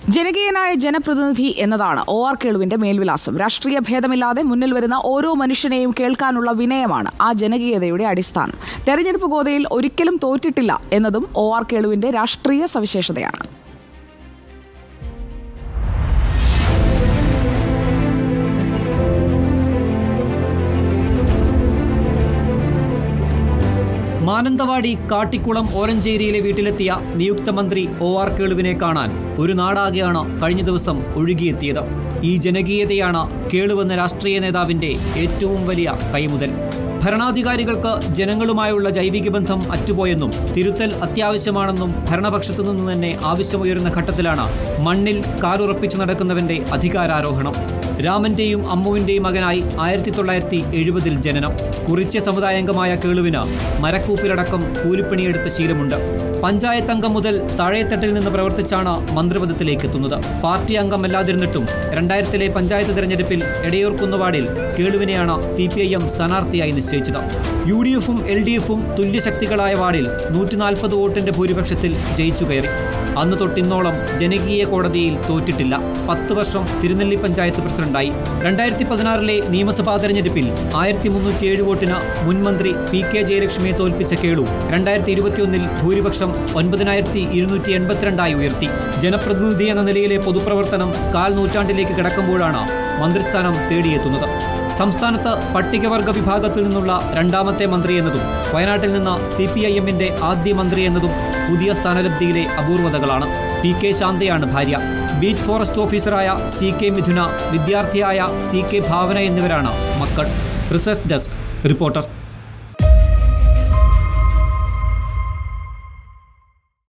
ജനകീയനായ ജനപ്രതിനിധി എന്നതാണ് OR കേളുവിന്റെ മേൽവിലാസം. രാഷ്ട്രീയ ഭേദമില്ലാതെ മുന്നിൽ വരുന്ന ഓരോ മനുഷ്യനെയും കേൾക്കാനുള്ള വിനയമാണ് ആ ജനകീയതയുടെ അടിസ്ഥാനം. തെരഞ്ഞെടുപ്പ് ഗോതയിൽ ഒരിക്കലും തോറ്റിട്ടില്ല എന്നതും OR കേളുവിന്റെ രാഷ്ട്രീയ സവിശേഷതയാണ്. മാനന്തവാടി കാട്ടിക്കുളം ഓരഞ്ചേരിയിലെ വീട്ടിലെത്തിയ നിയുക്ത മന്ത്രി OR കേളുവിനെ കാണാൻ ഒരു നാടാകെയാണ് കഴിഞ്ഞ ദിവസം ഒഴുകിയെത്തിയത്. ഈ ജനകീയതയാണ് കേളുവെന്ന രാഷ്ട്രീയ നേതാവിന്റെ ഏറ്റവും വലിയ കൈമുതൽ. ഭരണാധികാരികൾക്ക് ജനങ്ങളുമായുള്ള ജൈവിക ബന്ധം അറ്റുപോയെന്നും തിരുത്തൽ അത്യാവശ്യമാണെന്നും ഭരണപക്ഷത്തു നിന്ന് തന്നെ ആവശ്യമുയരുന്ന ഘട്ടത്തിലാണ് മണ്ണിൽ കാലുറപ്പിച്ചു നടക്കുന്നവന്റെ അധികാരാരോഹണം. രാമന്റെയും അമ്മുവിന്റെയും മകനായി 1970 ജനനം. കുറിച്യ സമുദായാംഗമായ കേളുവിന് മരക്കൂപ്പിലടക്കം കൂലിപ്പണിയെടുത്ത ശീലമുണ്ട്. പഞ്ചായത്ത് അംഗം മുതൽ താഴെത്തട്ടിൽ നിന്ന് പ്രവർത്തിച്ചാണ് മന്ത്രിപദത്തിലേക്ക് എത്തുന്നത്. പാർട്ടി അംഗമല്ലാതിരുന്നിട്ടും 2000 പഞ്ചായത്ത് തെരഞ്ഞെടുപ്പിൽ എടയൂർക്കുന്ന് വാർഡിൽ കേളുവിനെയാണ് CPIM സ്ഥാനാർത്ഥിയായി നിശ്ചയിച്ചത്. UDF-ഉം LDF-ഉം തുല്യശക്തികളായ വാർഡിൽ 140 വോട്ടിന്റെ ഭൂരിപക്ഷത്തിൽ ജയിച്ചു കയറി. അന്ന് തൊട്ടിന്നോളം ജനകീയ കോടതിയിൽ തോറ്റിട്ടില്ല. 10 വർഷം തിരുനെല്ലി പഞ്ചായത്ത് പ്രസിഡന്റായി. 2016 നിയമസഭാ തെരഞ്ഞെടുപ്പിൽ 1307 വോട്ടിന് മുൻമന്ത്രി PK ജയലക്ഷ്മിയെ തോൽപ്പിച്ച കേളു 2021 ഭൂരിപക്ഷം 9282 ഉയർത്തി. ജനപ്രതിനിധി എന്ന നിലയിലെ പൊതുപ്രവർത്തനം 1/4 നൂറ്റാണ്ടിലേക്ക് കടക്കുമ്പോഴാണ് മന്ത്രിസ്ഥാനം തേടിയെത്തുന്നത്. സംസ്ഥാനത്ത് പട്ടികവർഗ വിഭാഗത്തിൽ നിന്നുള്ള 2ാമത്തെ മന്ത്രി എന്നതും വയനാട്ടിൽ നിന്ന് CPIM-ന്റെ ആദ്യ മന്ത്രി എന്നതും പുതിയ സ്ഥാനലബ്ധിയിലെ അപൂർവതകളാണ്. PK ശാന്തയാണ് ഭാര്യ. ബീറ്റ് ഫോറസ്റ്റ് ഓഫീസറായ CK മിഥുന, വിദ്യാർത്ഥിയായ CK ഭാവന എന്നിവരാണ് മക്കൾ. Research desk reporter.